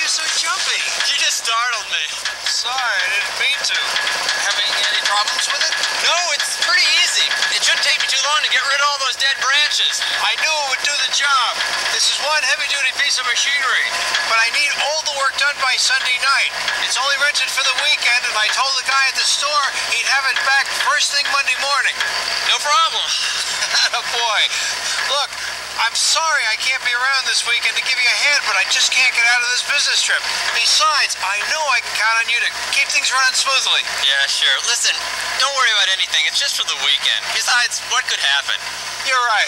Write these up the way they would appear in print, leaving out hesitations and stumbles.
you so jumpy? You just startled me. Sorry, I didn't mean to. Having any problems with it? No, it's pretty easy. It shouldn't take me too long to get rid of all those dead branches. I knew it would do the job. This is one heavy-duty piece of machinery, but I need all the work done by Sunday night. It's only rented for the weekend, and I told the guy at the store he'd have it back first thing Monday morning. No problem. Oh boy. Look, I'm sorry I can't be around this weekend to give you a hand, but I just can't get out of this business trip. Besides, I know I can count on you to keep things running smoothly. Yeah, sure. Listen, don't worry about anything. It's just for the weekend. Besides, what could happen? You're right.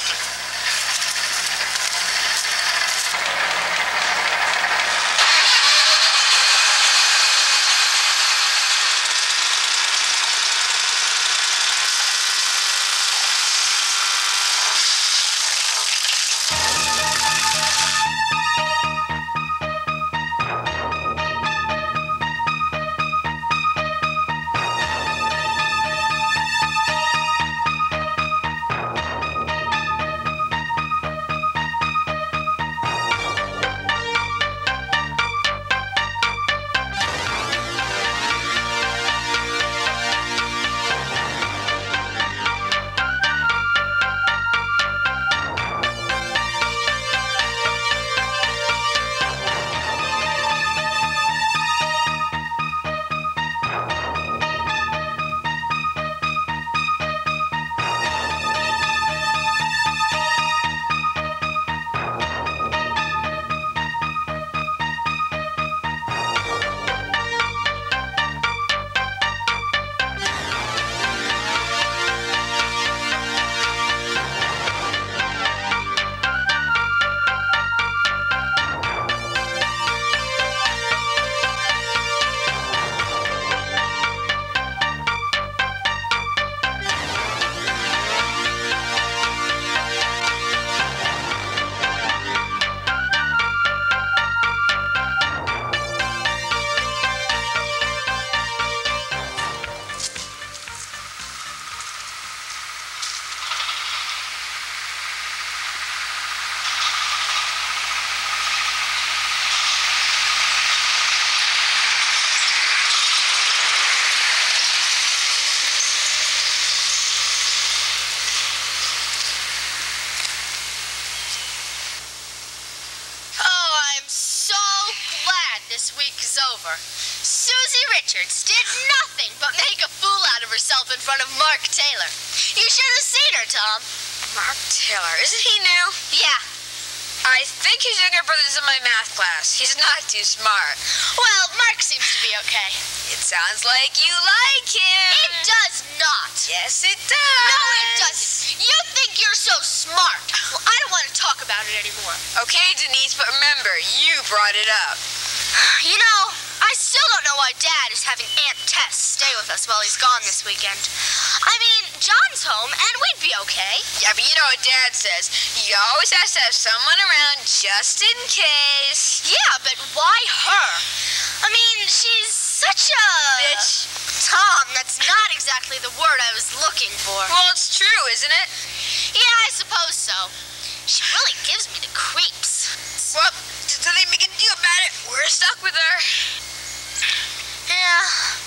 This week is over. Susie Richards did nothing but make a fool out of herself in front of Mark Taylor. You should have seen her, Tom. Mark Taylor, isn't he new? Yeah. I think his younger brother's in my math class. He's not too smart. Well, Mark seems to be okay. It sounds like you like him. It does not. Yes, it does. No, it doesn't. You think you're so smart. Well, I don't want to talk about it anymore. Okay, Denise, but remember, you brought it up. You know, I still don't know why Dad is having Aunt Tess stay with us while he's gone this weekend. I mean, John's home, and we'd be okay. Yeah, but you know what Dad says. He always has to have someone around just in case. Yeah, but why her? I mean, she's such a... Bitch. Tom, that's not exactly the word I was looking for. Well, it's true, isn't it? Yeah, I suppose so. She really gives me the creeps. Well, there's nothing we can do about it. We're stuck with her. Yeah.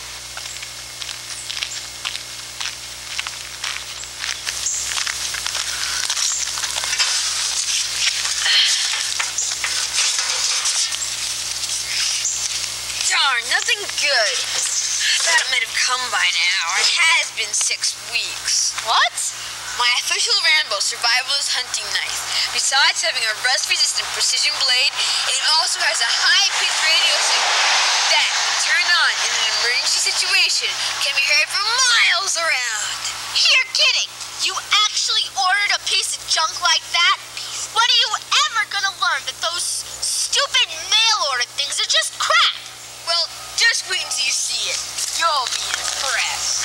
Darn, nothing good. I thought it might have come by now. It has been 6 weeks. What? My official Rambo survivalist hunting knife. Besides having a rust-resistant precision blade, it also has a high-pitched radio signal that, when turned on in an emergency situation, can be heard for miles around. You're kidding. You actually ordered a piece of junk like that? When are you ever gonna learn that those stupid mail-order things are just crap? Well, just wait until you see it. You'll be impressed.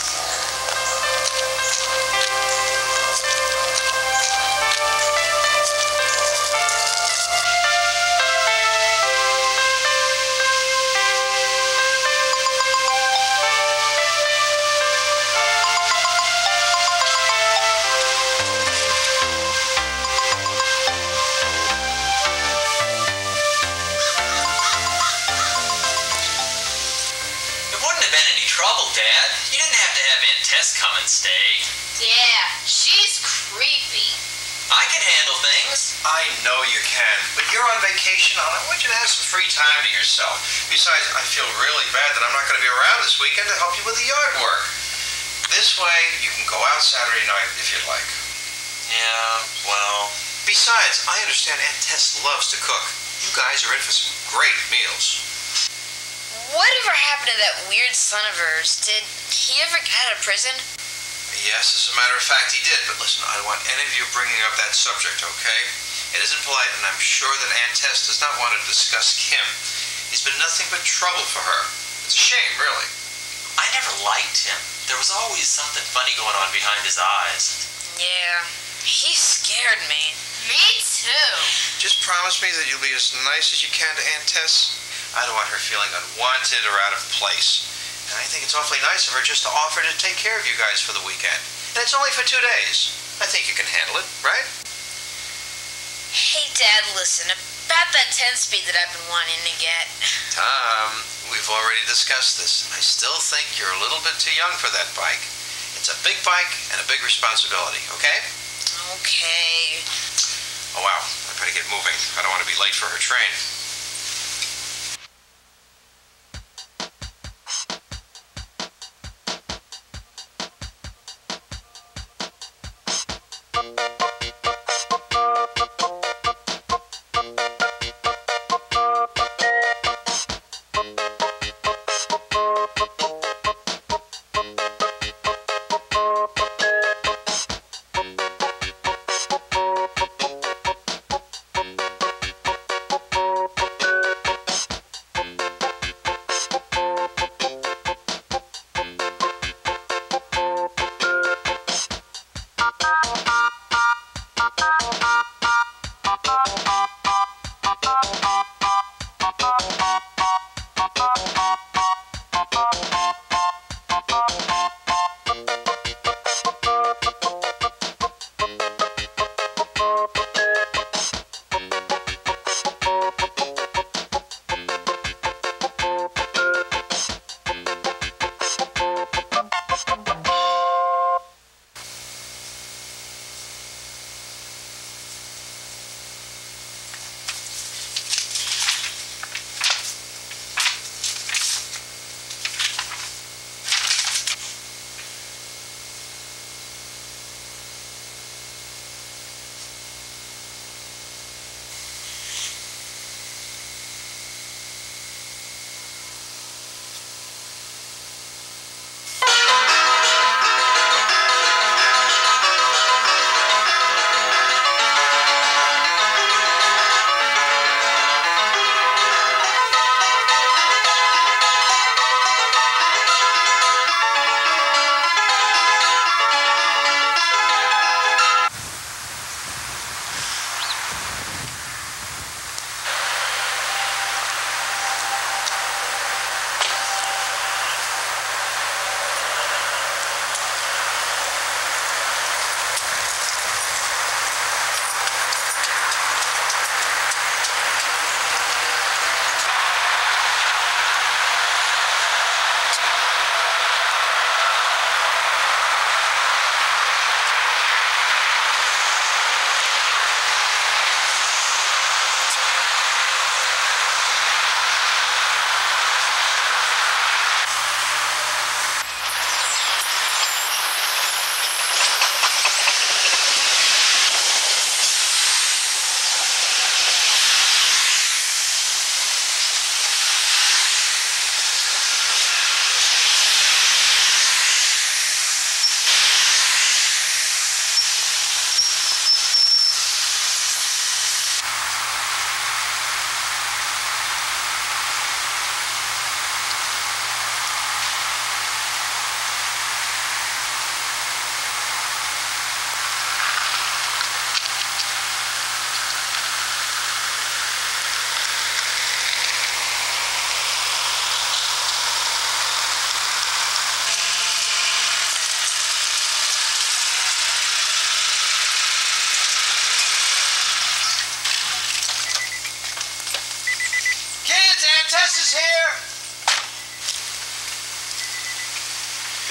Tess come and stay. Yeah, she's creepy. I can handle things. I know you can, but you're on vacation, and I want you to have some free time to yourself. Besides, I feel really bad that I'm not going to be around this weekend to help you with the yard work. This way, you can go out Saturday night if you'd like. Yeah, well... Besides, I understand Aunt Tess loves to cook. You guys are in for some great meals. Whatever happened to that weird son of hers? Did he ever get out of prison? Yes, as a matter of fact, he did. But listen, I don't want any of you bringing up that subject, okay? It isn't polite, and I'm sure that Aunt Tess does not want to discuss Kim. He's been nothing but trouble for her. It's a shame, really. I never liked him. There was always something funny going on behind his eyes. Yeah, he scared me. Me too. Just promise me that you'll be as nice as you can to Aunt Tess. I don't want her feeling unwanted or out of place. And I think it's awfully nice of her just to offer to take care of you guys for the weekend. And it's only for 2 days. I think you can handle it, right? Hey, Dad, listen, about that 10-speed that I've been wanting to get. Tom, we've already discussed this. I still think you're a little bit too young for that bike. It's a big bike and a big responsibility, okay? Okay. Oh, wow. I better get moving. I don't want to be late for her train.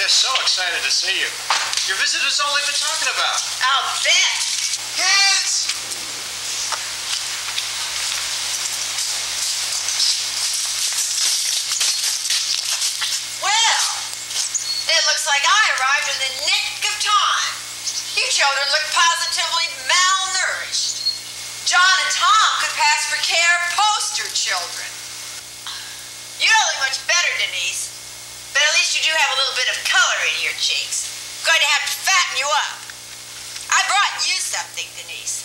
They're so excited to see you. Your visitors all they've been talking about. I'll bet. Kids! Well, it looks like I arrived in the nick of time. You children look positively malnourished. John and Tom could pass for care poster children. You don't look much better, Denise. But at least you do have a little bit of color in your cheeks. I'm going to have to fatten you up. I brought you something, Denise.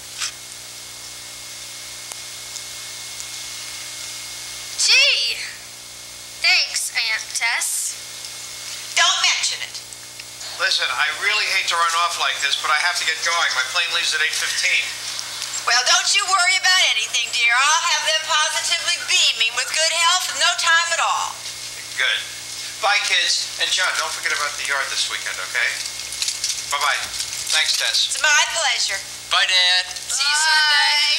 Gee, thanks, Aunt Tess. Don't mention it. Listen, I really hate to run off like this, but I have to get going. My plane leaves at 8:15. Well, don't you worry about anything, dear. I'll have them positively beaming with good health and no time at all. Good. Bye, kids. And John, don't forget about the yard this weekend, okay? Bye-bye. Thanks, Tess. It's my pleasure. Bye, Dad. See you Sunday.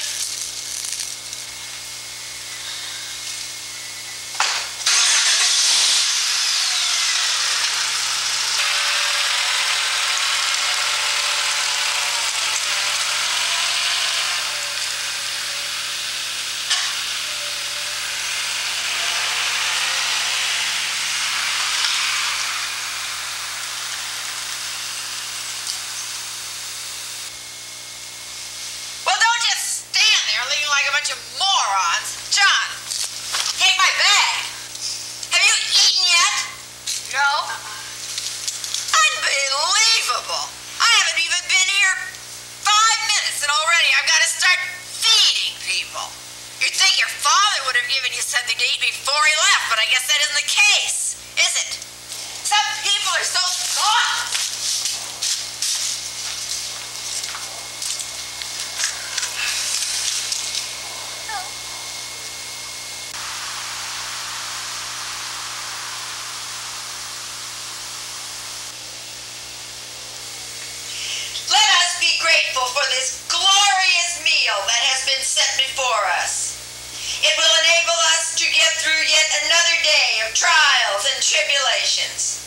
Like a bunch of morons. John, take my bag. Have you eaten yet? No. Unbelievable. I haven't even been here 5 minutes and already I've got to start feeding people. You'd think your father would have given you something to eat before he left, but I guess that isn't the case, is it? Some people are so thoughtless. Grateful for this glorious meal that has been set before us. It will enable us to get through yet another day of trials and tribulations.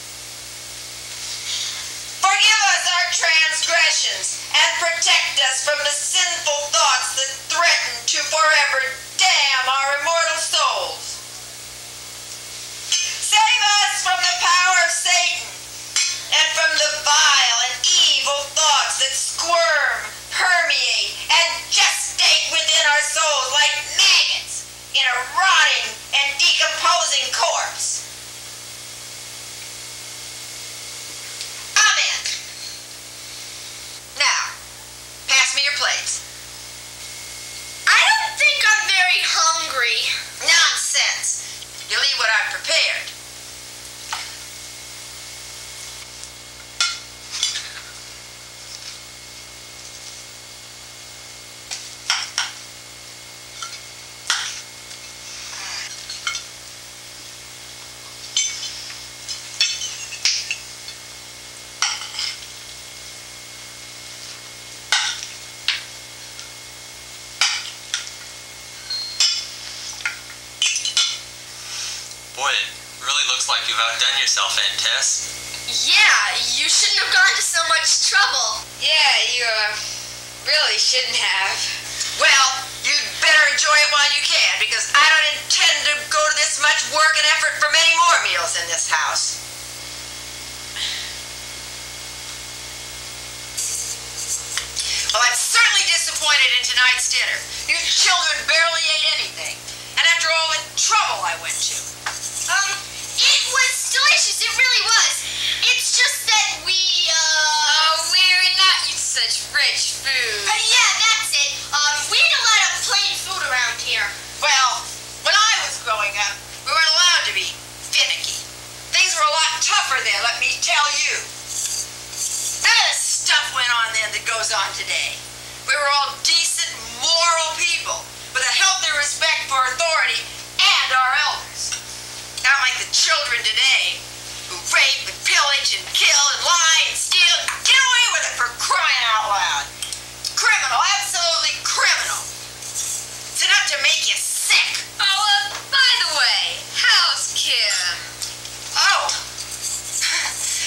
Forgive us our transgressions and protect us from the sinful thoughts that threaten to forever damn our immortal souls. Save us from the power of Satan and from the vile and evil thoughts that squirm, permeate, and gestate within our souls like maggots in a rotting and decomposing corpse. Amen. Now, pass me your plates. I don't think I'm very hungry. Nonsense. You'll eat what I've prepared. Boy, it really looks like you've outdone yourself, Aunt Tess. Yeah, you shouldn't have gone to so much trouble. Yeah, you really shouldn't have. Well, you'd better enjoy it while you can, because I don't intend to go to this much work and effort for many more meals in this house. Well, I'm certainly disappointed in tonight's dinner. You children barely ate anything. And after all the trouble I went to. It was delicious, it really was. It's just that we're not eating such rich food. Yeah, that's it. We had a lot of plain food around here. Well, when I was growing up, we weren't allowed to be finicky. Things were a lot tougher then, let me tell you. None of the stuff went on then that goes on today. We were all decent, moral people with a healthy respect for authority and our elders. Not like the children today who rape and pillage and kill and lie and steal and get away with it for crying out loud. Criminal, absolutely criminal. It's enough to make you sick. Oh, by the way, how's Kim? Oh,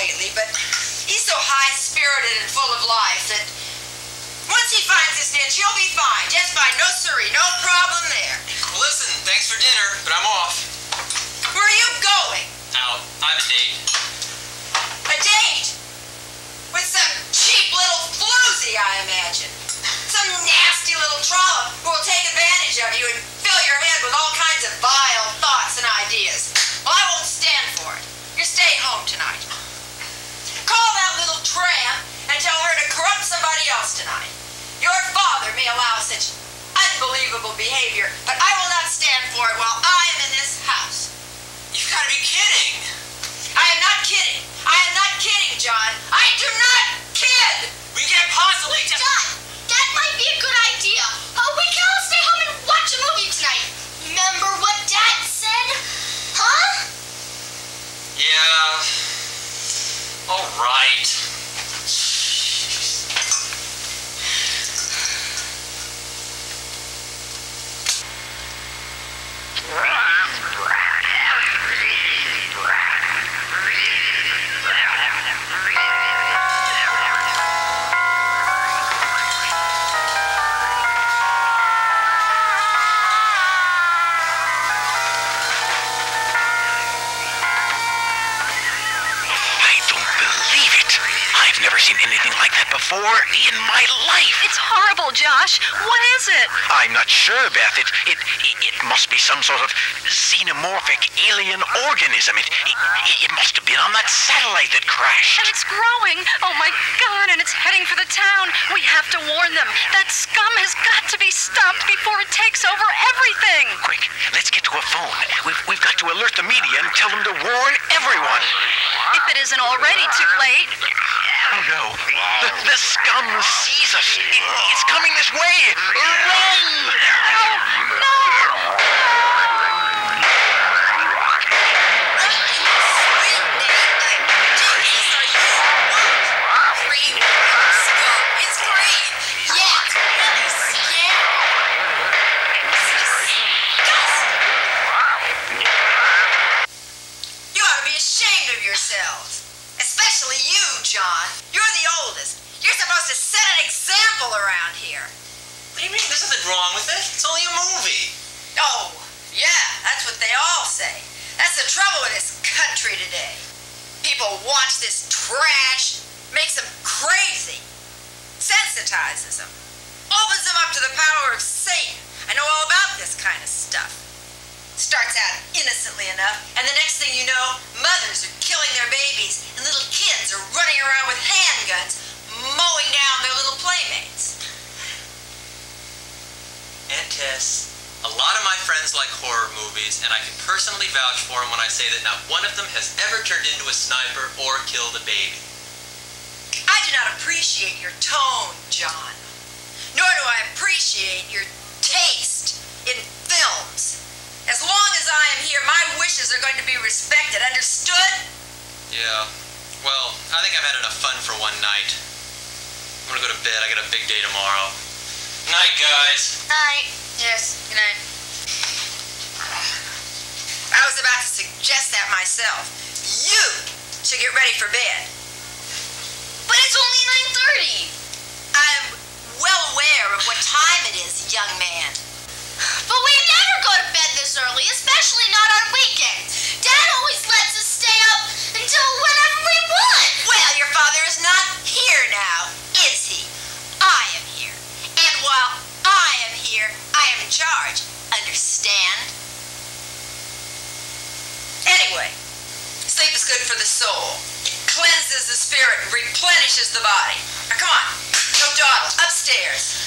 lately, but he's so high-spirited and full of life that once he finds this niche, he'll be fine. Just fine. No siree. No problem there. Well, listen, thanks for dinner, but I'm off. Where are you going? Out. I have a date. A date? With some cheap little floozy, I imagine. Some nasty little trollop who will take advantage of you and fill your head with all kinds of vile thoughts and ideas. Well, I won't stand for it. You're staying home tonight. Call that little tramp and tell her to corrupt somebody else tonight. Your father may allow such unbelievable behavior, but I will not stand for it while I am in this house. You've got to be kidding. I am not kidding. I am not kidding, John. I do not kid. We can't possibly... John, that might be a good idea. We can all stay home and watch a movie tonight. Remember what Dad said? Huh? Yeah. All right. Seen anything like that before in my life. It's horrible, Josh. What is it? I'm not sure, Beth. It must be some sort of xenomorphic alien organism. It must have been on that satellite that crashed. And it's growing. Oh, my God, and it's heading for the town. We have to warn them. That scum has got to be stopped before it takes over everything. Quick, let's get to a phone. We've got to alert the media and tell them to warn everyone. If it isn't already too late. Oh, no. The scum sees us. It's coming this way. Run! No! Yourselves. Especially you, John. You're the oldest. You're supposed to set an example around here. What do you mean? There's nothing wrong with it. It's only a movie. Oh, yeah, that's what they all say. That's the trouble with this country today. People watch this trash, makes them crazy, sensitizes them, opens them up to the power of Satan. I know all about this kind of stuff. Starts out innocently enough, and the next thing you know, mothers are killing their babies, and little kids are running around with handguns, mowing down their little playmates. Aunt Tess, a lot of my friends like horror movies, and I can personally vouch for them when I say that not one of them has ever turned into a sniper or killed a baby. I do not appreciate your tone, John. Nor do I appreciate your taste in films. As long as I am here, my wishes are going to be respected. Understood? Yeah. Well, I think I've had enough fun for one night. I'm gonna go to bed. I got a big day tomorrow. Night, guys. Night. Yes, good night. I was about to suggest that myself. You should get ready for bed. But it's only 9:30. I'm well aware of what time it is, young man. But we never go to bed this early, especially not on weekends. Dad always lets us stay up until whenever we want. Well, your father is not here now, is he? I am here. And while I am here, I am in charge. Understand? Anyway, sleep is good for the soul. It cleanses the spirit and replenishes the body. Now, come on. No dawdle. Upstairs.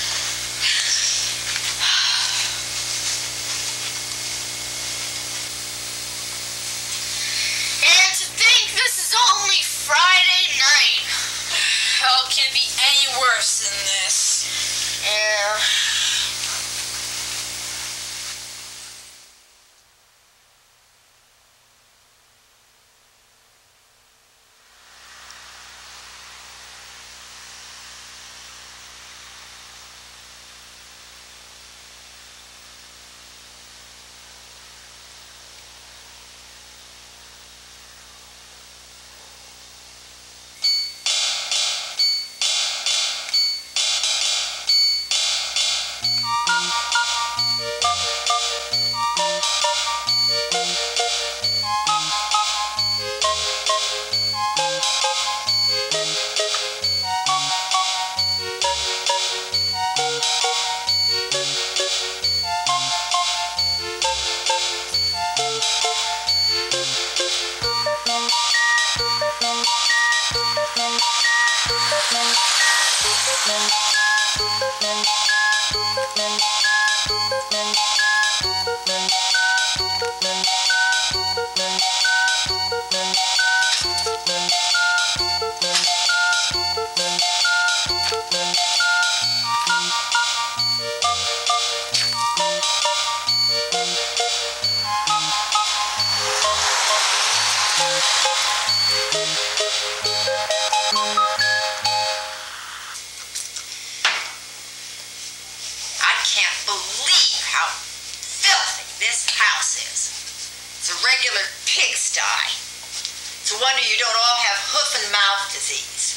And to think this is only Friday night. Hell can't be any worse than this. Yeah. you don't all have hoof and mouth disease.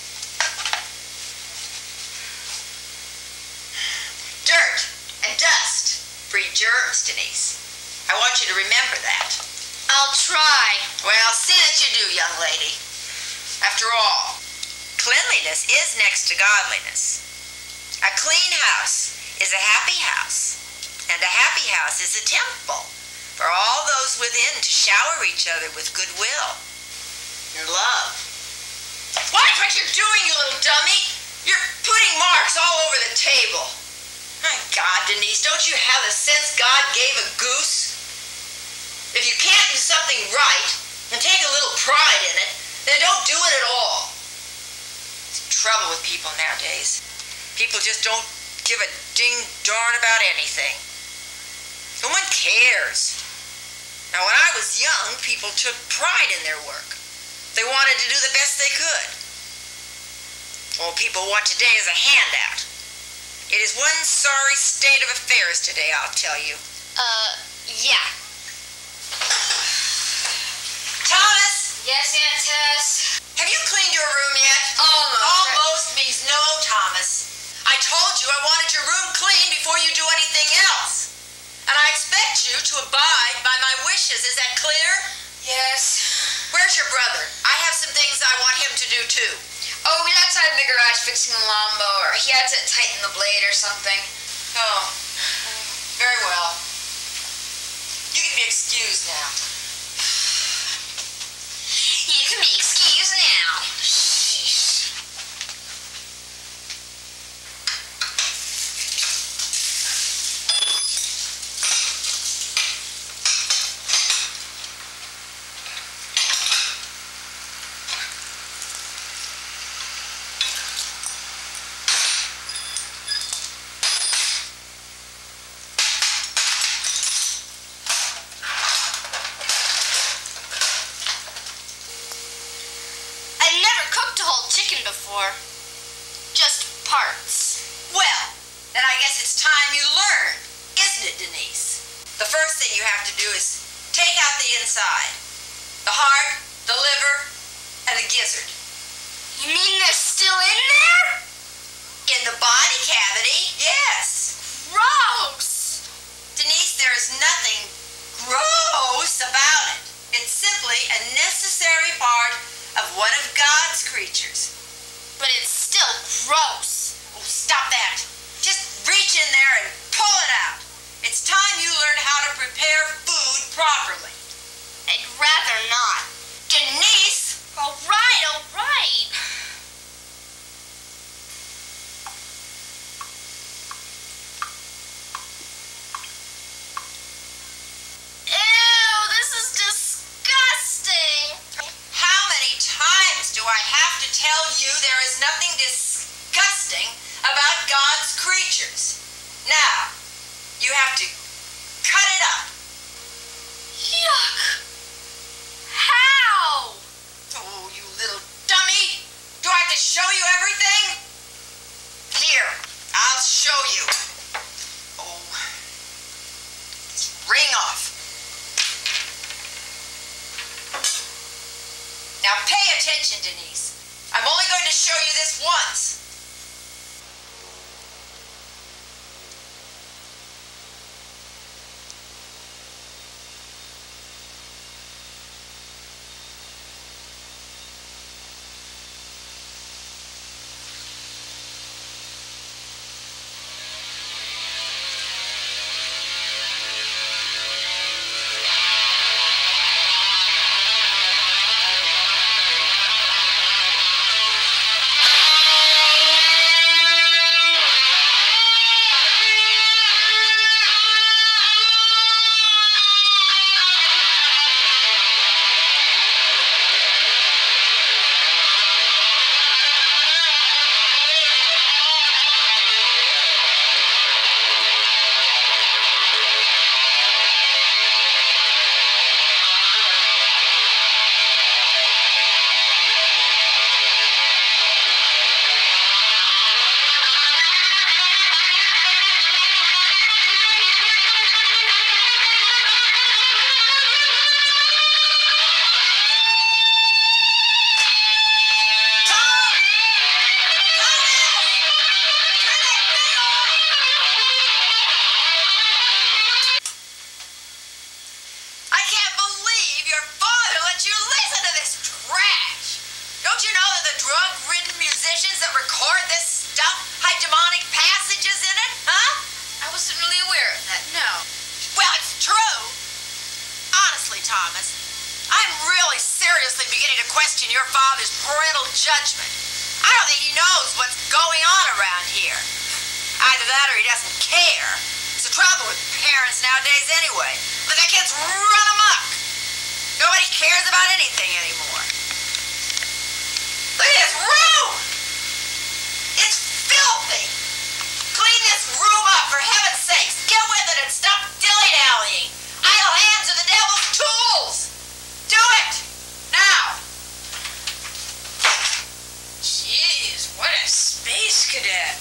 Dirt and dust breed germs, Denise. I want you to remember that. I'll try. Well, see that you do, young lady. After all, cleanliness is next to godliness. A clean house is a happy house, and a happy house is a temple for all those within to shower each other with goodwill and love. Watch what you're doing, you little dummy! You're putting marks all over the table. My God, Denise, don't you have the sense God gave a goose? If you can't do something right and take a little pride in it, then don't do it at all. It's trouble with people nowadays. People just don't give a ding darn about anything. No one cares. Now, when I was young, people took pride in their work. They wanted to do the best they could. All people want today is a handout. It is one sorry state of affairs today, I'll tell you. Yeah. Thomas! Yes, Aunt Tess? Have you cleaned your room yet? Almost. Almost means no, Thomas. I told you I wanted your room clean before you do anything else. And I expect you to abide by my wishes. Is that clear? Yes. Where's your brother? I have some things I want him to do, too. Oh, he's outside in the garage fixing the lawnmower. He had to tighten the blade or something. Oh, very well. You can be excused now. You can be excused now. I've never cooked a whole chicken before. Just parts. Well, then I guess it's time you learned, isn't it, Denise? The first thing you have to do is take out the inside. The heart, the liver, and the gizzard. You mean they're still in there? In the body cavity, yes. Gross! Denise, there is nothing gross about it. It's simply a necessary part of one of God's creatures. But it's still gross. Oh, stop that. Just reach in there and pull it out. It's time you learn how to prepare food properly. I'd rather not. Denise! All right, all right. Ew, this is disgusting. How many times do I have to tell you there is nothing disgusting about God's creatures? Now, you have to cut it up. Yuck. How? Oh, you little dummy! Do I have to show you everything? Here, I'll show you. Oh, it's ring off. Now pay attention, Denise. I'm only going to show you this once. about? Had demonic passages in it, huh? I wasn't really aware of that, no. Well, it's true. Honestly, Thomas, I'm really seriously beginning to question your father's parental judgment. I don't think he knows what's going on around here. Either that or he doesn't care. It's the trouble with parents nowadays anyway. Let the kids run amok. Nobody cares about anything anymore. Look at this room! It's filthy! Clean this room up, for heaven's sakes! Get with it and stop dilly-dallying! Idle hands are the devil's tools! Do it! Now! Jeez, what a space cadet.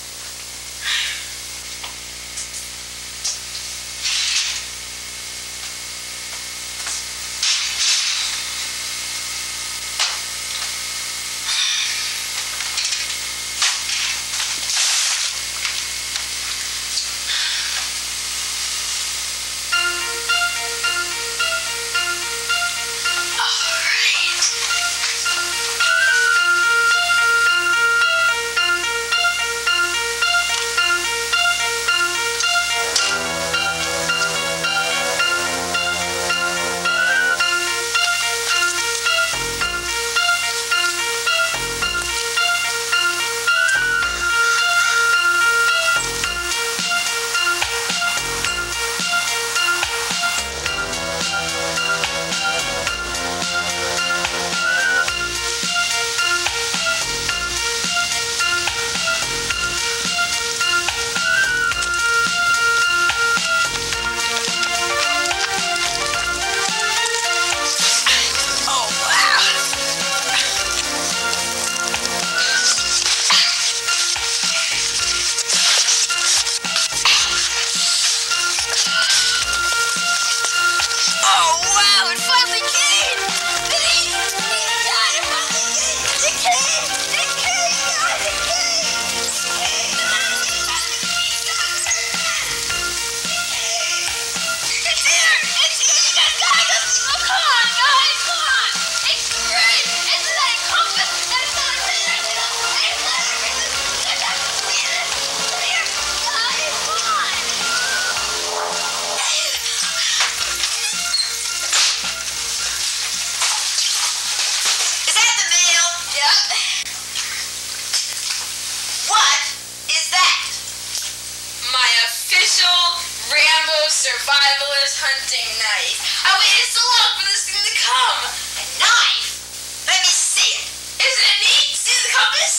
Survivalist hunting knife. I waited so long for this thing to come. A knife? Let me see it. Isn't it neat? See the compass?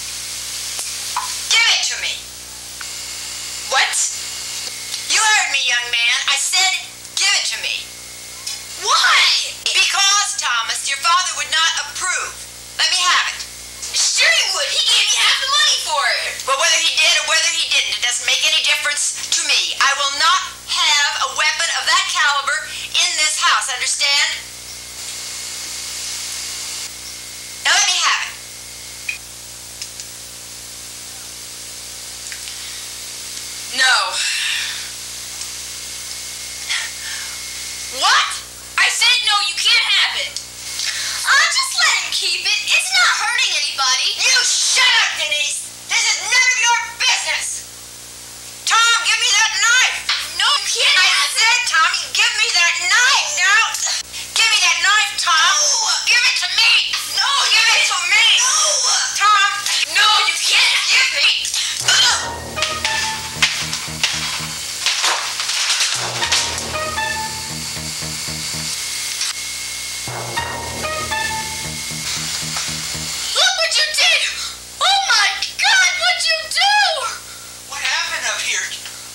Give it to me. What? You heard me, young man. I said give it to me. Why? Because, Thomas, your father would not approve. Let me have it. Sure he would. He gave me half the money for it. But whether he did or whether he didn't, it doesn't make any difference to me. I will not have a weapon of that caliber in this house, understand? Now let me have it. No. What? I said no, you can't have it. Just let him keep it. It's not hurting anybody. You shut up, Denise. This is none of your business. Tom, give me that knife. No, you can't I have it. said, Tommy, give me that knife now. Give me that knife, Tom. No. Give it to me. No, Give it to me. No. Tom. No, you can't. Give me. Look what you did! Oh my God, what'd you do? What happened up here?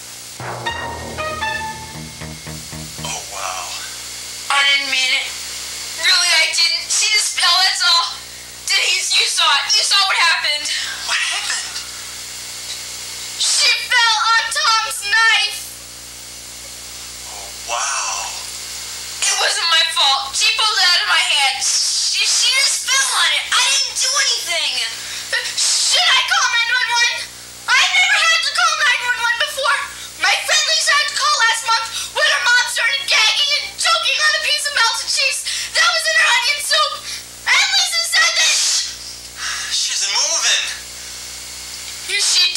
Oh, wow. I didn't mean it. Really, I didn't. See the spell, that's all. Denise, you saw it. You saw what happened. What happened? She fell on Tom's knife. Oh, wow. It wasn't my fault. She pulled it out of my hand. She just fell on it. I didn't do anything. Should I call 911? I've never had to call 911 before. My friend Lisa had to call last month when her mom started gagging and choking on a piece of melted cheese that was in her onion soup. And Lisa said that She isn't moving. She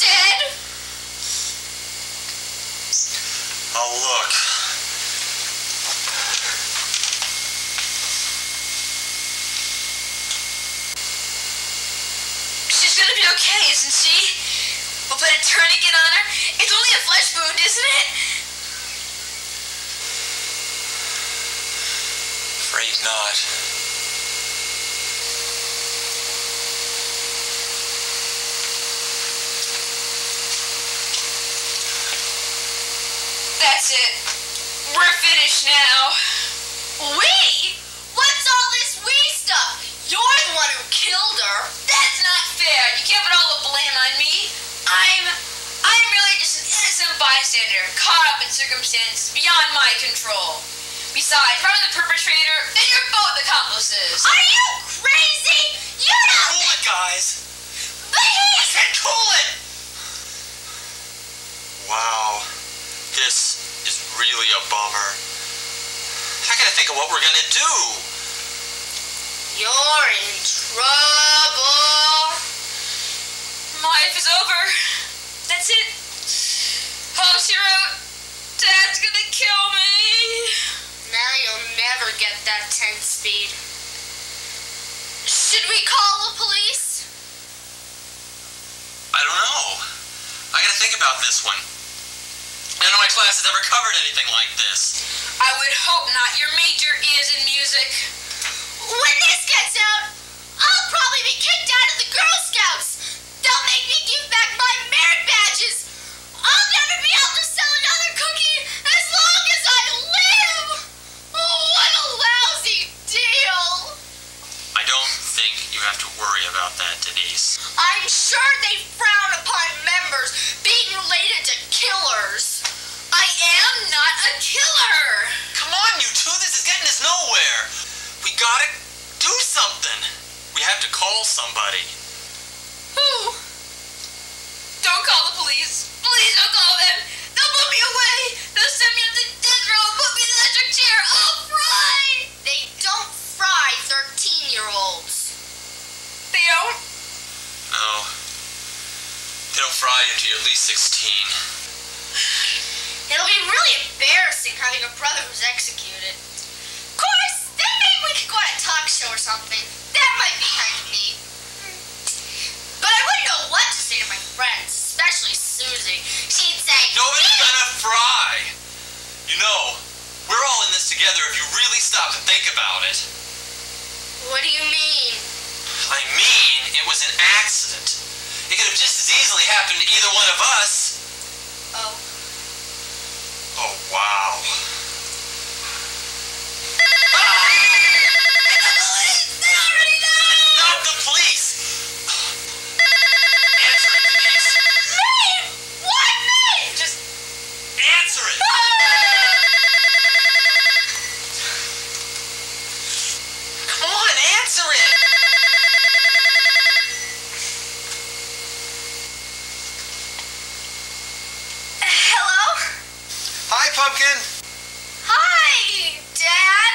okay, isn't she? We'll put a tourniquet on her. It's only a flesh wound, isn't it? Afraid not. That's it. We're finished now. We? What's all this we stuff? You're the one who killed her. That's not fair. You can't put all the blame on me. I'm really just an innocent bystander, caught up in circumstances beyond my control. Besides, if I'm the perpetrator, then you're both accomplices. Are you crazy? You don't Cool it, guys. But I said cool it! Wow. This is really a bummer. I gotta think of what we're gonna do. You're in trouble. My life is over. That's it. House, you're out. Dad's gonna kill me. Now you'll never get that 10 speed. Should we call the police? I don't know. I gotta think about this one. None of my class has ever covered anything like this. I would hope not. Your major is in music. When this gets out, I'll probably be kicked out of the Girl Scouts. They'll make me give back my merit badges. I'll never be able to sell another cookie as long as I live. Oh, what a lousy deal. I don't think you have to worry about that, Denise. I'm sure they frown upon members being related to killers. I am not a killer. Come on, you two. This is getting us nowhere. We gotta do something. We have to call somebody. Who? Don't call the police. Please don't call them. They'll put me away. They'll send me up to death row and put me in the electric chair. I'll fry. They don't fry 13-year-olds. They don't? No. They don't fry you until you're at least 16. It'll be really embarrassing having a brother who's executed. Of course, then maybe we could go on a talk show or something. That might be kind of neat. But I wouldn't know what to say to my friends, especially Susie. She'd say, Nobody's gonna fry. You know, we're all in this together if you really stop and think about it. What do you mean? I mean, it was an accident. It could have just as easily happened to either one of us. Oh. Oh, wow. They already know! Not the police! Answer it, Denise. Me? Why me? Just answer it. Come on, answer it. Hello? Hi, Pumpkin. Hi, Dad.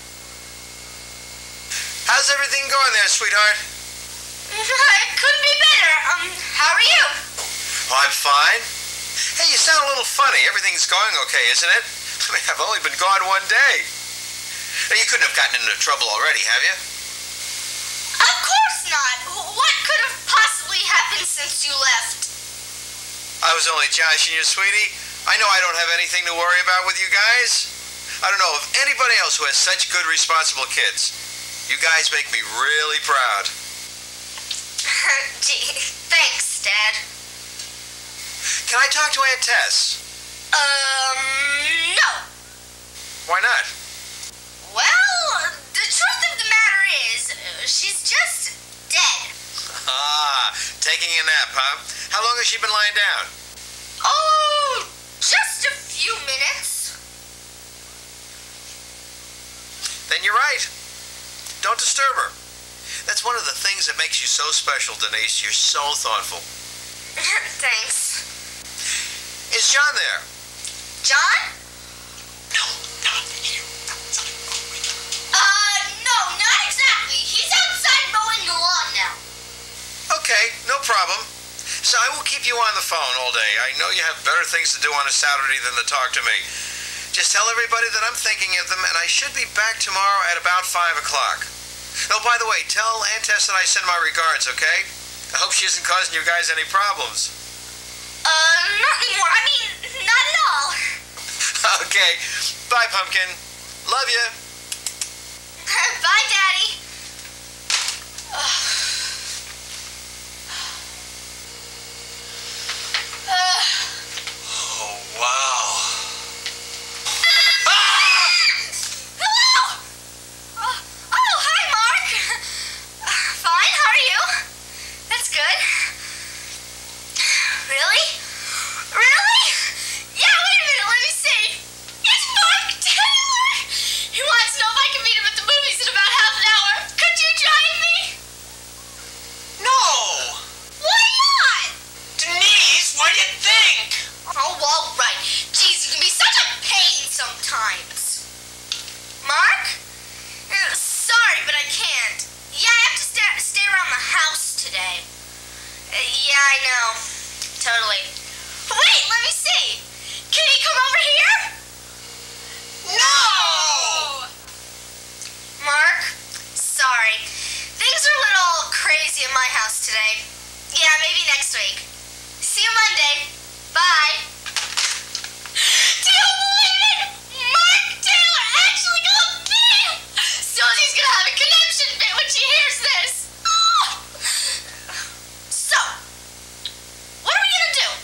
How's everything going there, sweetheart? It couldn't be better. How are you? Oh, I'm fine. Hey, you sound a little funny. Everything's going okay, isn't it? I mean, I've only been gone one day. Now, you couldn't have gotten into trouble already, have you? Of course not. What could have possibly happened since you left? I was only joshing you, sweetie. I know I don't have anything to worry about with you guys. I don't know of anybody else who has such good, responsible kids. You guys make me really proud. Gee, thanks, Dad. Can I talk to Aunt Tess? No. Why not? Well, the truth of the matter is, she's just dead. Ah, taking a nap, huh? How long has she been lying down? Oh, just a few minutes. Then you're right. Don't disturb her. That's one of the things that makes you so special, Denise. You're so thoughtful. Thanks. Is John there? John? No, not you. No, not exactly. He's outside mowing the lawn now. Okay, no problem. So I will keep you on the phone all day. I know you have better things to do on a Saturday than to talk to me. Just tell everybody that I'm thinking of them, and I should be back tomorrow at about 5 o'clock. Oh, by the way, tell Aunt Tess that I send my regards, okay? I hope she isn't causing you guys any problems. Not anymore. I mean, not at all. Okay. Bye, Pumpkin. Love you. Bye, Daddy. Oh, wow. Hello! Oh, hi, Mark. Fine, how are you? That's good. Really? Really? Yeah, wait a minute, let me see. It's Mark Taylor! He wants to know if I can meet him at the movies in about half an hour. Could you join me? No! Why not? Denise, what do you think? Oh, all right. Jeez, you can be such a pain sometimes. Mark? Sorry, but I can't. Yeah, I have to stay around the house today. Yeah, I know. Totally. Wait, let me see. Can he come over here? No! Mark, sorry. Things are a little crazy in my house today. Yeah, maybe next week. See you Monday. Bye. Do you believe it? Mark Taylor actually got mail! Susie's gonna have a connection bit when she hears this. Oh! So, what are we gonna do?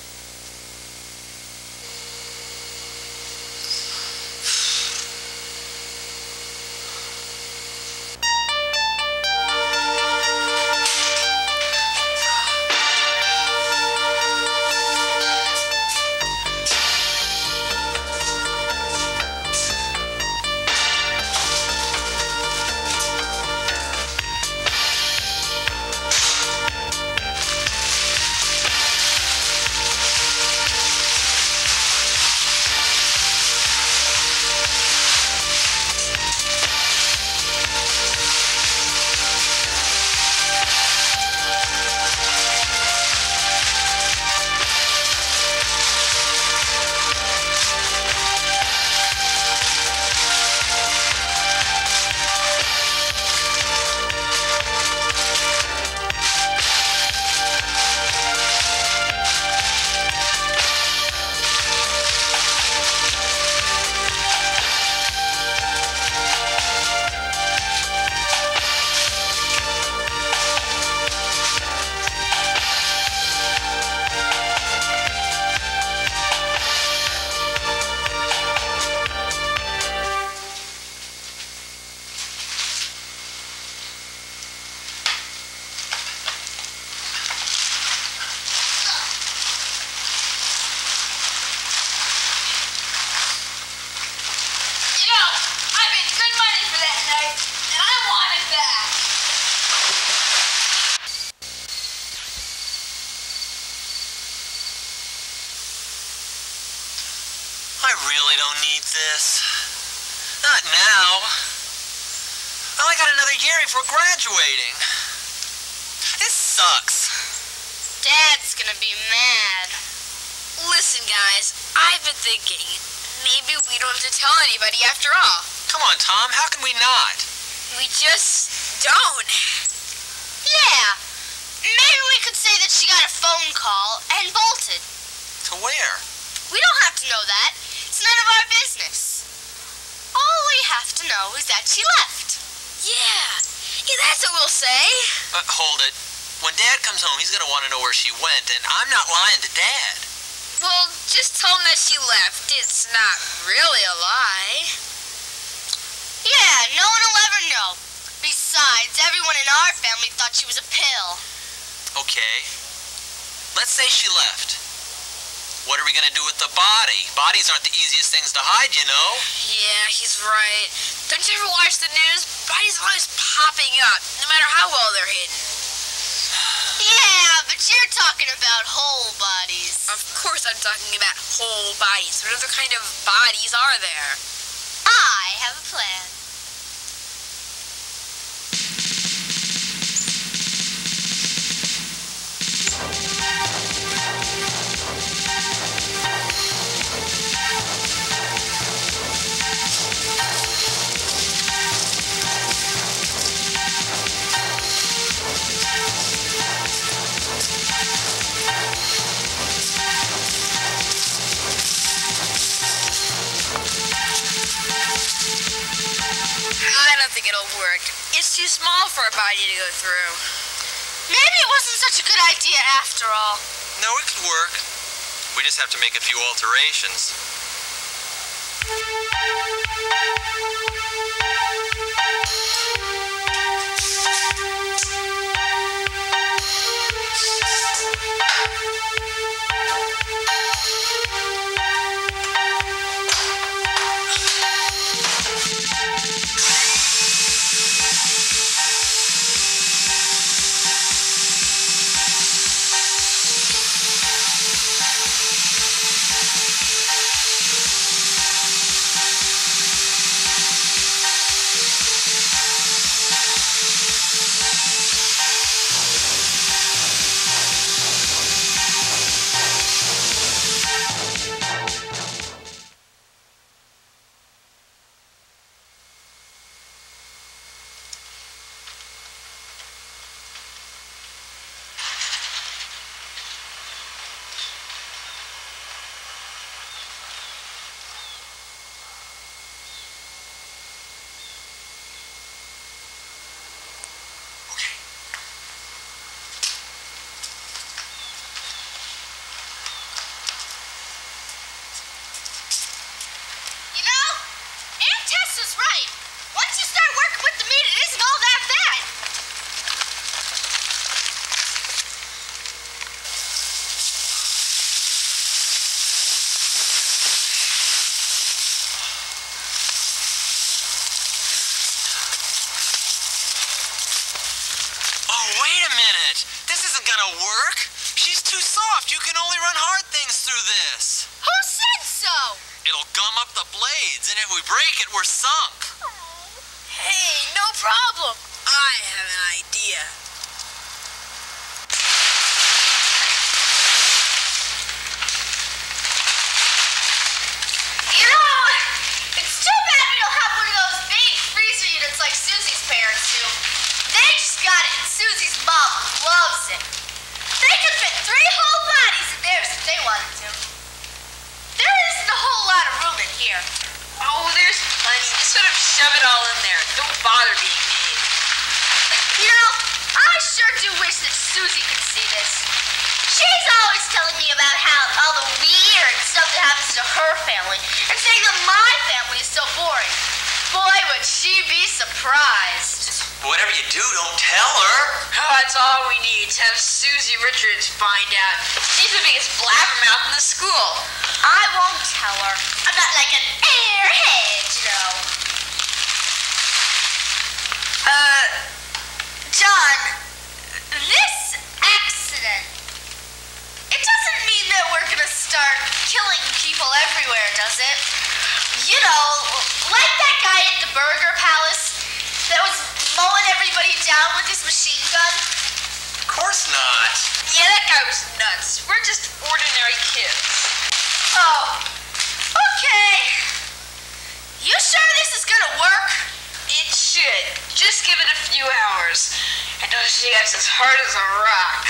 I really don't need this. Not now. I only got another year before graduating. This sucks. Dad's gonna be mad. Listen, guys, I've been thinking, maybe we don't have to tell anybody after all. Come on, Tom, how can we not? We just don't. Yeah. Maybe we could say that she got a phone call and bolted. To where? We don't have to know that. It's none of our business. All we have to know is that she left. Yeah, that's what we'll say. Hold it. When Dad comes home, he's gonna want to know where she went, and I'm not lying to Dad. Well, just tell him that she left. It's not really a lie. Yeah, no one will ever know. Besides, everyone in our family thought she was a pill. Okay. Let's say she left. What are we gonna do with the body? Bodies aren't the easiest things to hide, you know. Yeah, he's right. Don't you ever watch the news? Bodies are always popping up, no matter how well they're hidden. Yeah, but you're talking about whole bodies. Of course I'm talking about whole bodies. What other kind of bodies are there? I have a plan. it'll work. It's too small for a body to go through. Maybe it wasn't such a good idea after all. No, it could work. We just have to make a few alterations. Is right. Once you start working with the meat, it isn't all that bad. Oh, wait a minute. This isn't gonna work. She's too soft. You can only run hard things through this. Who said so? It'll gum up the blades, and if we break it, we're sunk. Hey, no problem. I have an idea. You know, it's too bad we don't have one of those big freezer units like Susie's parents do. They just got it, and Susie's mom loves it. They could fit 3 whole bodies in theirs if they wanted to. There isn't a whole lot of room in here. Oh, there's plenty. Just sort of shove it all in there. Don't bother being mean. You know, I sure do wish that Susie could see this. She's always telling me about how all the weird stuff that happens to her family and saying that my family is so boring. Boy, would she be surprised. Whatever you do, don't tell her. Oh, that's all we need to have Susie Richards find out. She's the biggest blabbermouth in the school. I won't tell her. I'm not like an airhead, you know. John, this accident, it doesn't mean that we're gonna start killing people everywhere, does it? You know, like that guy at the Burger Palace that was mowing everybody down with his machine gun? Of course not. Yeah, that guy was nuts. We're just ordinary kids. Oh, okay. You sure this is gonna work? It should. Just give it a few hours. I know she gets as hard as a rock.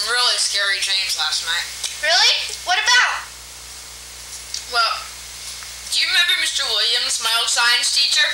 some really scary dreams last night. Really? What about? Well, do you remember Mr. Williams, my old science teacher?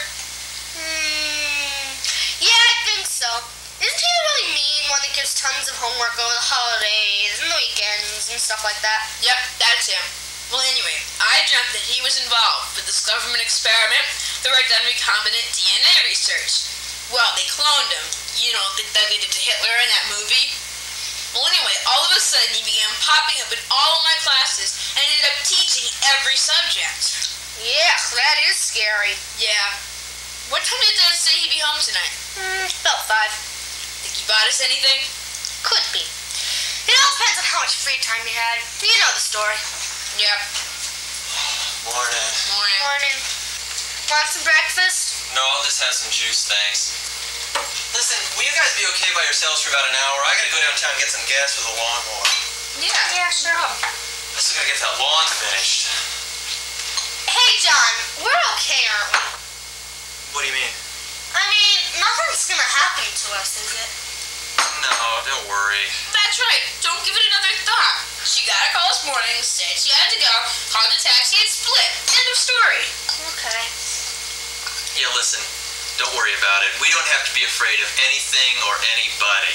Yeah, I think so. Isn't he the really mean one that gives tons of homework over the holidays and the weekends and stuff like that? Yep, that's him. Well, anyway, I dreamt that he was involved with this government experiment that were done recombinant DNA research. Well, they cloned him. You know, that they did to Hitler in that movie. Well, anyway, all of a sudden he began popping up in all of my classes and ended up teaching every subject. Yeah, that is scary. Yeah. What time did Dad say he'd be home tonight? About 5. Think he bought us anything? Could be. It all depends on how much free time you had. You know the story. Yeah. Morning. Morning. Want some breakfast? No, I'll just have some juice, thanks. Listen, will you guys be okay by yourselves for about an hour? I gotta go downtown and get some gas for the lawnmower. Yeah, sure. I still gotta get that lawn finished. Hey, John, we're okay, aren't we? What do you mean? I mean, nothing's gonna happen to us, is it? No, don't worry. That's right. Don't give it another thought. She got a call this morning, said she had to go, called the taxi, and split. End of story. Okay. Yeah, listen, don't worry about it. We don't have to be afraid of anything or anybody.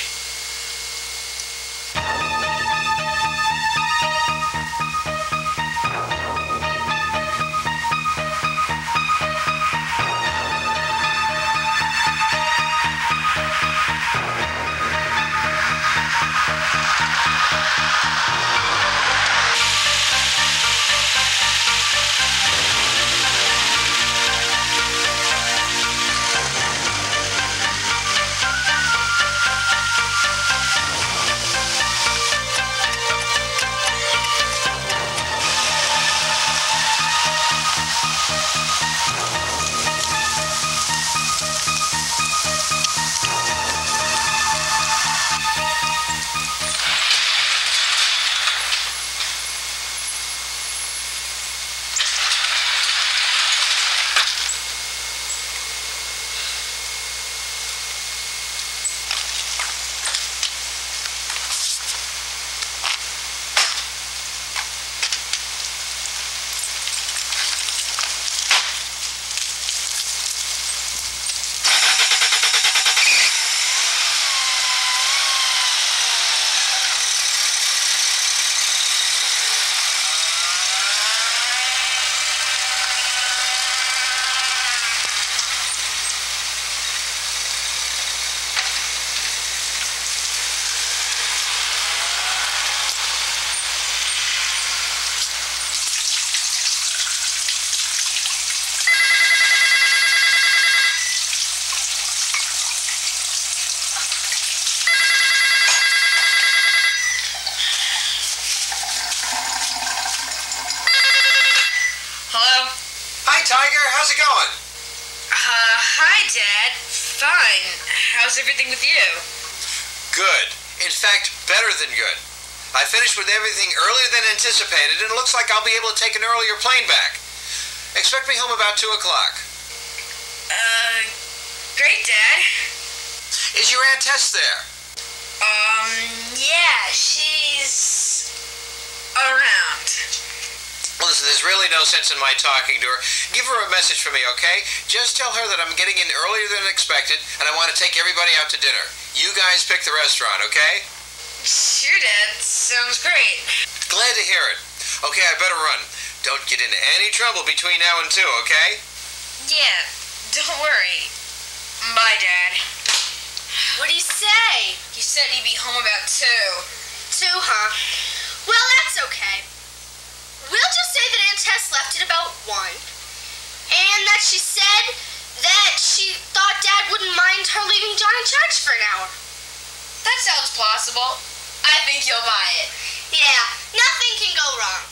Tiger, how's it going? Hi, Dad. Fine. How's everything with you? Good. In fact, better than good. I finished with everything earlier than anticipated, and it looks like I'll be able to take an earlier plane back. Expect me home about 2 o'clock. Great, Dad. Is your Aunt Tess there? Yeah, she's around. Well, listen, there's really no sense in my talking to her. Give her a message for me, okay? Just tell her that I'm getting in earlier than expected, and I want to take everybody out to dinner. You guys pick the restaurant, okay? Sure, Dad. Sounds great. Glad to hear it. Okay, I better run. Don't get into any trouble between now and 2, okay? Yeah, don't worry. Bye, Dad. What'd he say? He said he'd be home about 2. 2, huh? Well, that's okay. We'll just say that Aunt Tess left at about 1. And that she said that she thought Dad wouldn't mind her leaving John in charge for an hour. That sounds plausible. I think you'll buy it. Yeah, nothing can go wrong.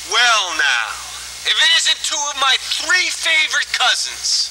Well now, if it isn't two of my 3 favorite cousins.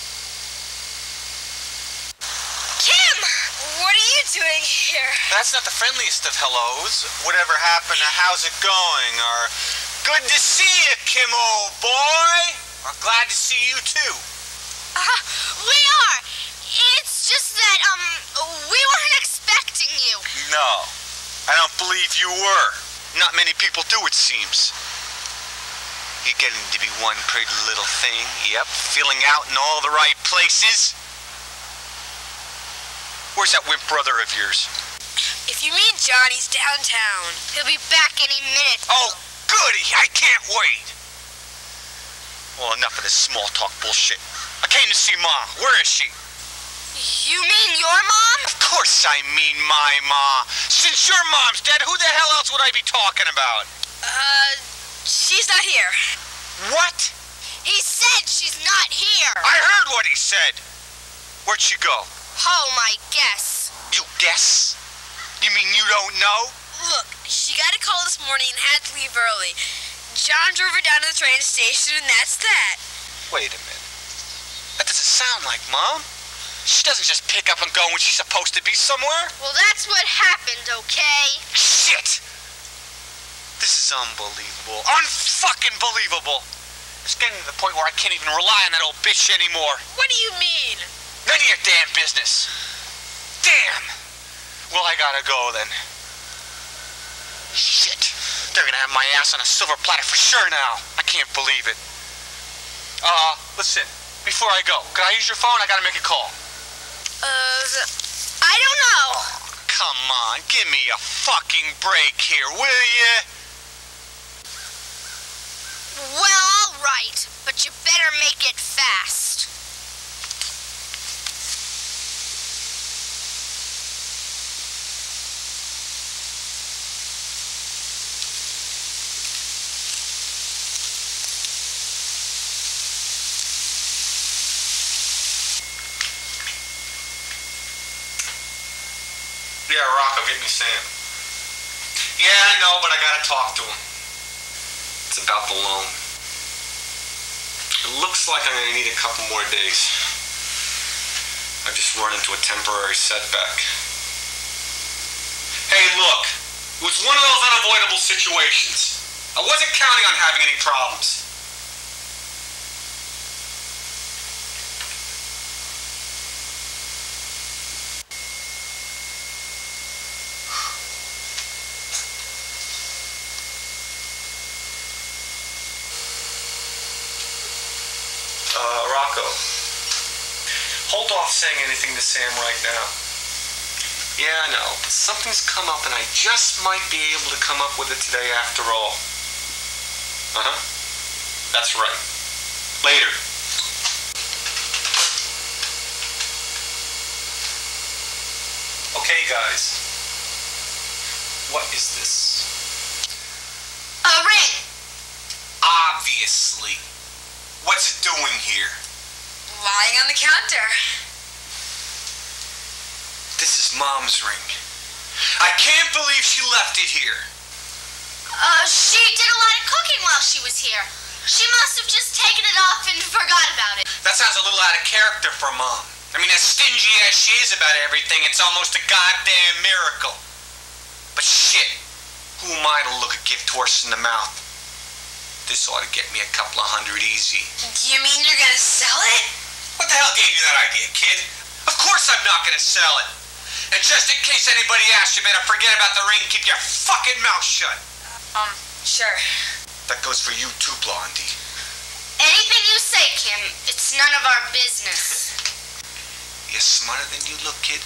Kim, what are you doing here? That's not the friendliest of hellos. Whatever happened to how's it going? Or good to see you, Kim, old boy. Or glad to see you too. We are. It's just that, we weren't expecting you. No, I don't believe you were. Not many people do, it seems. You're getting to be one pretty little thing. Yep, feeling out in all the right places. Where's that wimp brother of yours? If you mean Johnny's downtown. He'll be back any minute. Oh, goody! I can't wait! Well, enough of this small talk bullshit. I came to see Mom. Where is she? You mean your mom? Of course I mean my ma. Since your mom's dead, who the hell else would I be talking about? She's not here. What? He said she's not here. I heard what he said. Where'd she go? Home, I guess. You guess? You mean you don't know? Look, she got a call this morning and had to leave early. John drove her down to the train station, and that's that. Wait a minute. That doesn't sound like Mom. She doesn't just pick up and go when she's supposed to be somewhere. Well, that's what happened, okay? Shit! This is unbelievable. Unfucking believable. It's getting to the point where I can't even rely on that old bitch anymore. What do you mean? None of your damn business. Damn! Well, I gotta go then. Shit. They're gonna have my ass on a silver platter for sure now. I can't believe it. Listen. Before I go, can I use your phone? I gotta make a call. I don't know. Come on, give me a fucking break here, will ya? Well, all right, but you better make it fast. Yeah, Rocco, get me Sam. Yeah, I know, but I gotta talk to him. It's about the loan. It looks like I'm gonna need a couple more days. I've just run into a temporary setback. Hey, look. It was one of those unavoidable situations. I wasn't counting on having any problems. Rocco, hold off saying anything to Sam right now. Yeah, I know, but something's come up and I just might be able to come up with it today after all. That's right. Later. Okay, guys. What is this? A ring. Obviously. What's it doing here? Lying on the counter. This is Mom's ring. I can't believe she left it here. She did a lot of cooking while she was here. She must have just taken it off and forgot about it. That sounds a little out of character for Mom. I mean, as stingy as she is about everything, it's almost a goddamn miracle. But shit, who am I to look a gift horse in the mouth? This ought to get me a couple of $100 easy. Do you mean you're gonna sell it? What the hell gave you that idea, kid? Of course I'm not gonna sell it. And just in case anybody asks, you better forget about the ring and keep your fucking mouth shut. Sure. That goes for you too, Blondie. Anything you say, Kim, it's none of our business. You're smarter than you look, kid.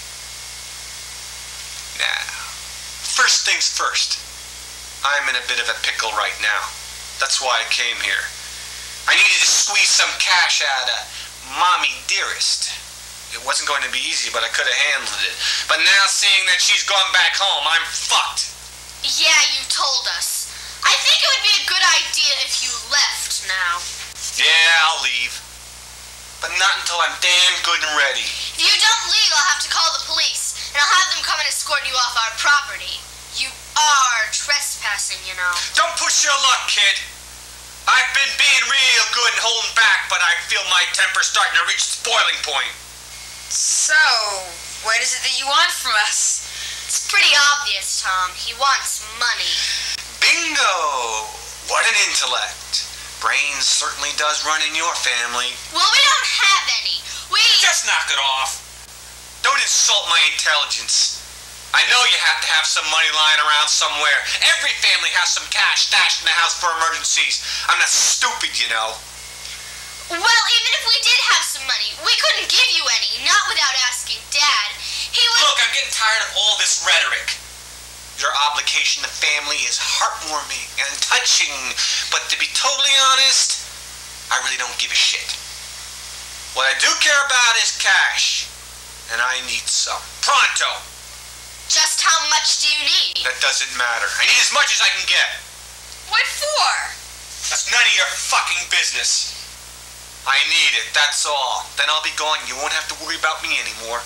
Now, first things first. I'm in a bit of a pickle right now. That's why I came here. I needed to squeeze some cash out of Mommy Dearest. It wasn't going to be easy, but I could have handled it. But now, seeing that she's gone back home, I'm fucked. Yeah, you told us. I think it would be a good idea if you left now. Yeah, I'll leave. But not until I'm damn good and ready. If you don't leave, I'll have to call the police, and I'll have them come and escort you off our property. You are trespassing, you know. Don't push your luck, kid. I've been being real good and holding back, but I feel my temper's starting to reach its boiling point. So, what is it that you want from us? It's pretty obvious, Tom. He wants money. Bingo! What an intellect. Brains certainly does run in your family. Well, we don't have any. Just knock it off. Don't insult my intelligence. I know you have to have some money lying around somewhere. Every family has some cash stashed in the house for emergencies. I'm not stupid, you know. Well, even if we did have some money, we couldn't give you any, not without asking Dad. He would... Look, I'm getting tired of all this rhetoric. Your obligation to family is heartwarming and touching, but to be totally honest, I really don't give a shit. What I do care about is cash, and I need some. Pronto! Just how much do you need? That doesn't matter. I need as much as I can get. What for? That's none of your fucking business. I need it, that's all. Then I'll be gone. You won't have to worry about me anymore.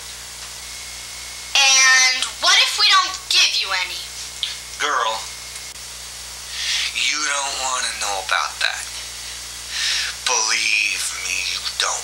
And what if we don't give you any? Girl, you don't want to know about that. Believe me, you don't.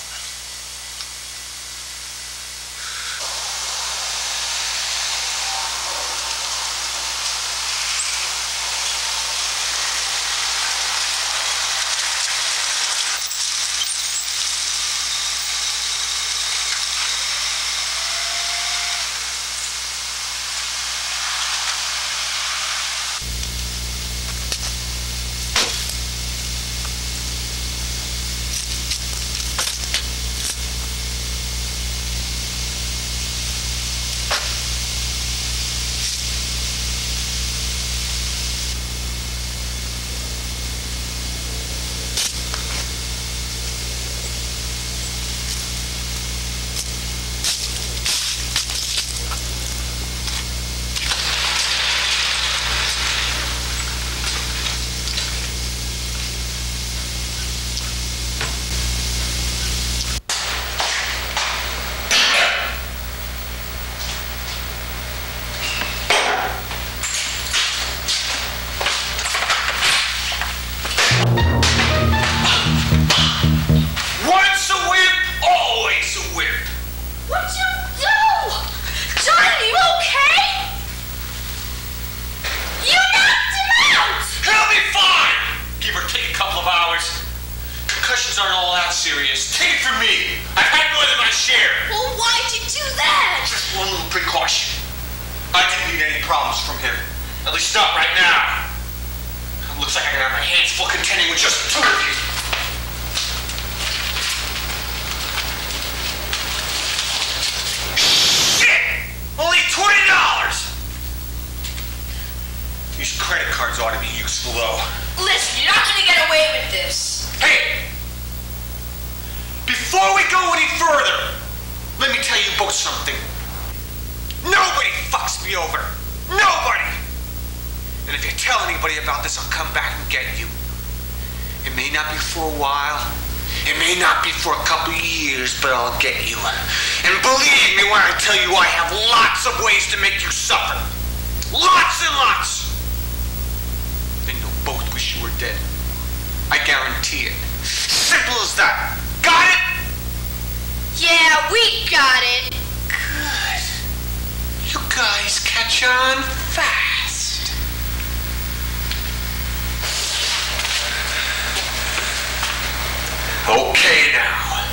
Okay now,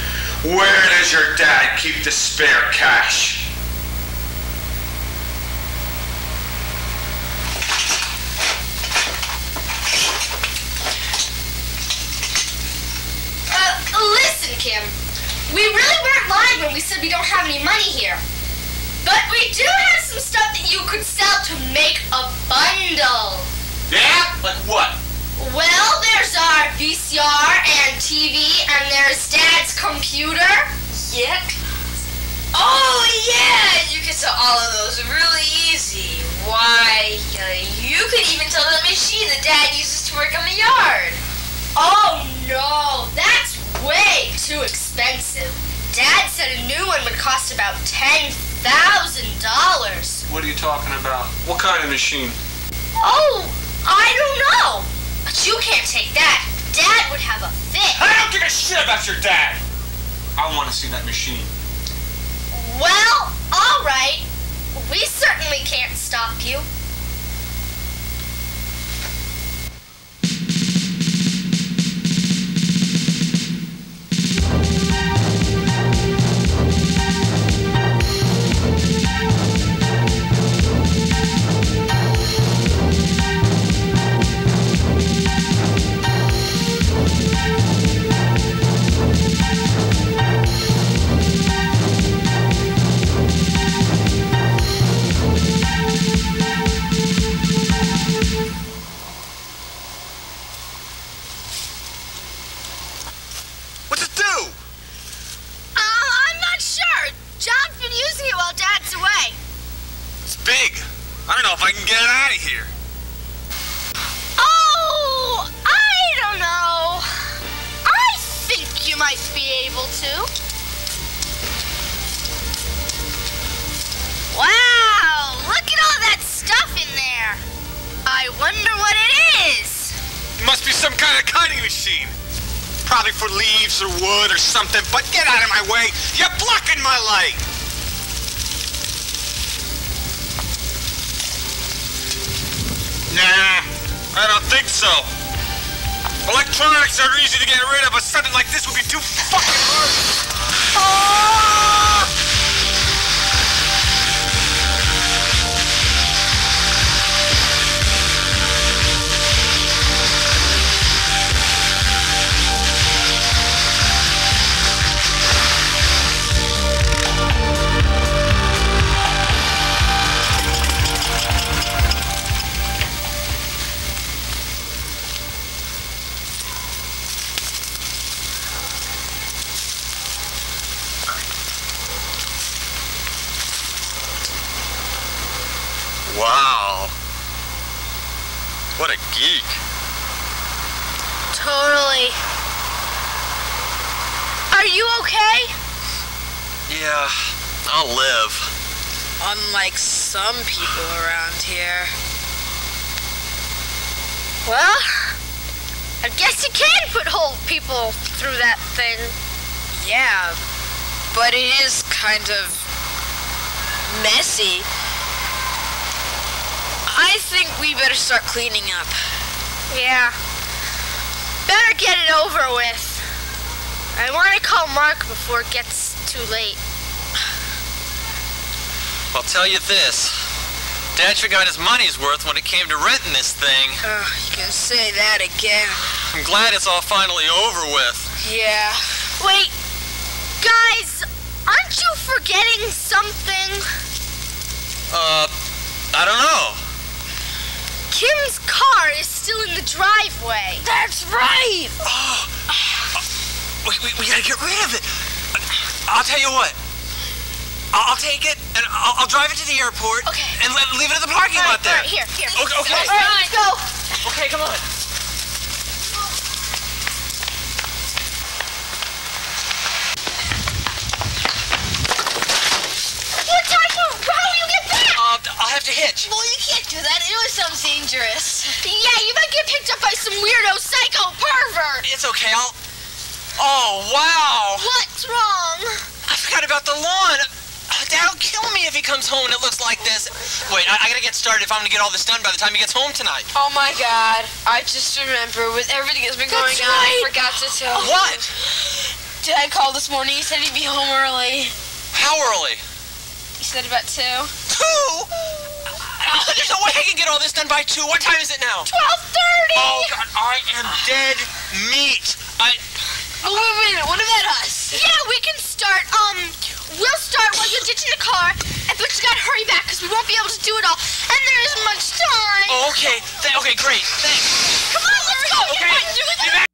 where does your dad keep the spare cash? Listen, Kim, we really weren't lying when we said we don't have any money here. But we do have some stuff that you could sell to make a bundle. Yeah? Like what? Well, there's our VCR and TV, and there's Dad's computer. Yep. Oh, yeah! You can sell all of those really easy. Why, you could even sell the machine that Dad uses to work on the yard. Oh, no. That's way too expensive. Dad said a new one would cost about $10,000. What are you talking about? What kind of machine? Oh, I don't know. But you can't take that. shit about your dad. I want to see that machine. Well, all right. We certainly can't stop you. I don't know if I can get it out of here. Oh, I don't know. I think you might be able to. Wow, look at all that stuff in there. I wonder what it is. It must be some kind of cutting machine. Probably for leaves or wood or something, but get out of my way. You're blocking my light. Nah, I don't think so. Electronics are easy to get rid of, but something like this would be too fucking hard. Oh! Wow. What a geek. Totally. Are you okay? Yeah, I'll live. Unlike some people around here. Well, I guess you can put whole people through that thing. Yeah, but it is kind of messy. I think we better start cleaning up. Yeah. Better get it over with. I want to call Mark before it gets too late. I'll tell you this. Dad sure got his money's worth when it came to renting this thing. You can say that again. I'm glad it's all finally over with. Yeah. Wait, guys, aren't you forgetting something? I don't know. Kim's car is still in the driveway. That's right! We gotta get rid of it. I'll tell you what. I'll take it and I'll drive it to the airport. Okay. And leave it at the parking lot there. All right, here. Okay. All right, let's go. Okay, come on. How will you get back? I'll have to hitch. Well, you can't do that. It sounds dangerous. Yeah, you might get picked up by some weirdo psycho pervert. It's okay. Oh, wow. What's wrong? I forgot about the lawn. Dad'll kill me if he comes home and it looks like this. Wait, I gotta get started if I'm gonna get all this done by the time he gets home tonight. Oh my God. I just remember with everything that's been going on, I forgot to tell you. What? Dad called this morning. He said he'd be home early. How early? He said about 2. 2? There's no way I can get all this done by 2. What time is it now? 12:30. Oh, God, I am dead meat. Oh, wait a minute. What about us? Yeah, we can start. We'll start while you're ditching the car, but you gotta hurry back because we won't be able to do it all, and there isn't much time. Oh, okay. Okay, great. Thanks. Come on, let's go. Okay. You can do it.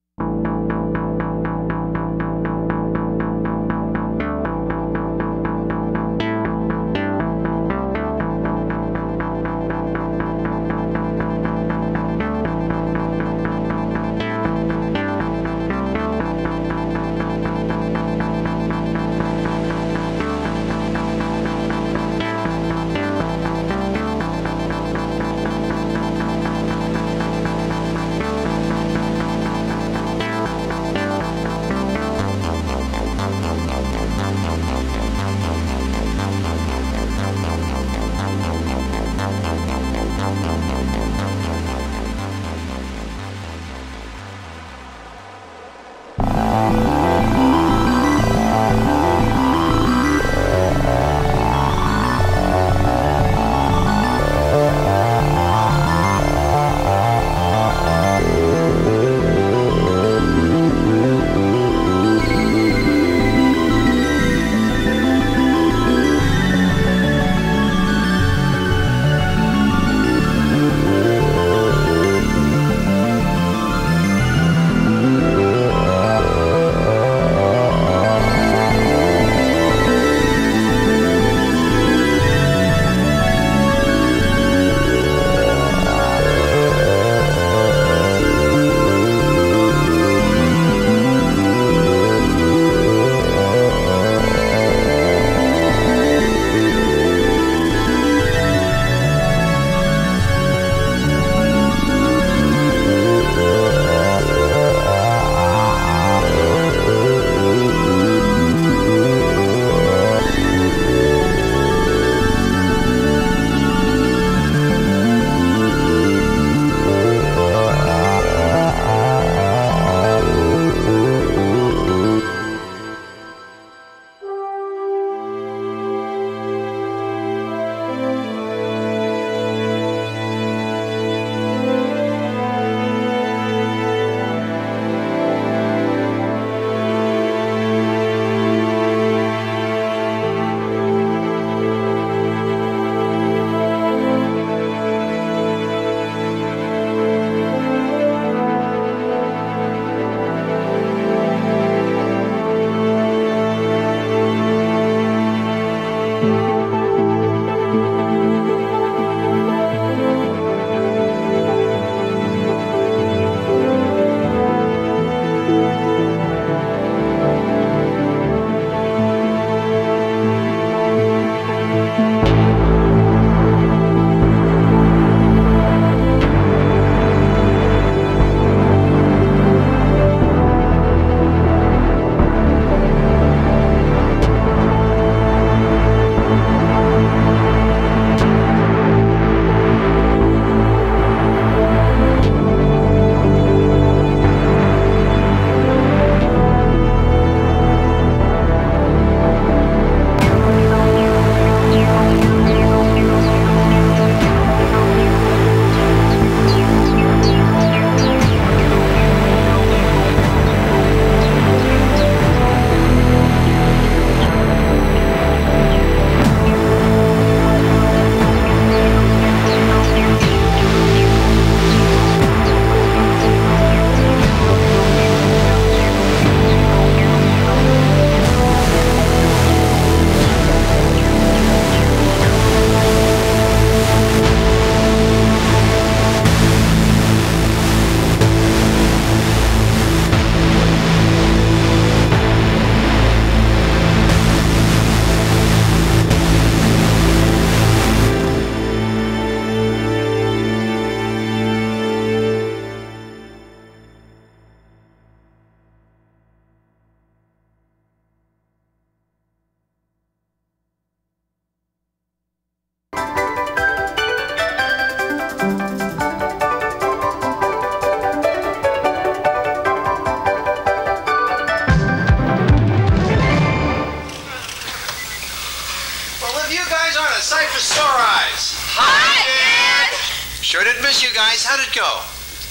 Sure did miss you guys. How'd it go?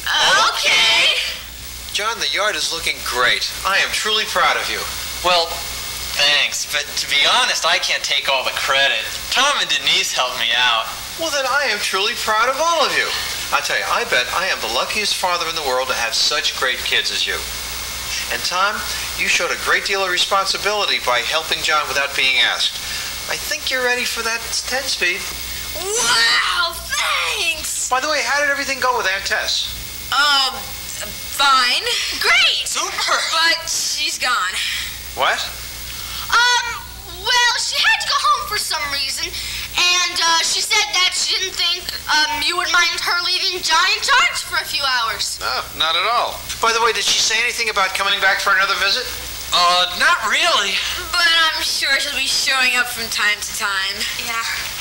Okay. John, the yard is looking great. I am truly proud of you. Well, thanks, but to be honest, I can't take all the credit. Tom and Denise helped me out. Well, then I am truly proud of all of you. I tell you, I bet I am the luckiest father in the world to have such great kids as you. And Tom, you showed a great deal of responsibility by helping John without being asked. I think you're ready for that 10-speed. Wow, thanks. By the way, how did everything go with Aunt Tess? Fine. Great. Super! But she's gone. What? Well, she had to go home for some reason, and she said that she didn't think you would mind her leaving John in charge for a few hours. No, not at all. By the way, did she say anything about coming back for another visit? Not really. But I'm sure she'll be showing up from time to time. Yeah.